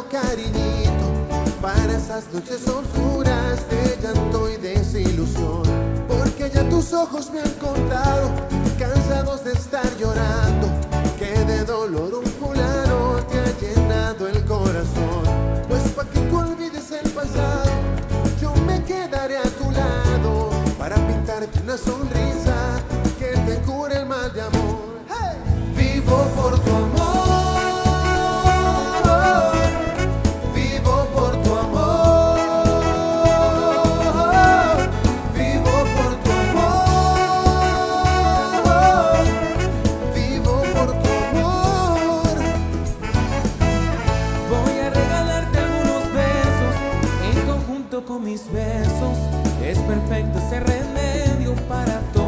cariñito para esas noches oscuras de llanto y desilusión, porque ya tus ojos me han contado, cansados de estar llorando, que de dolor un fulano te ha llenado el corazón. Pues para que tú olvides el pasado, yo me quedaré a tu lado para pintarte una sonrisa que te cure el mal de amor. ¡Hey! Vivo por tu amor. Con mis besos es perfecto ese remedio para todo.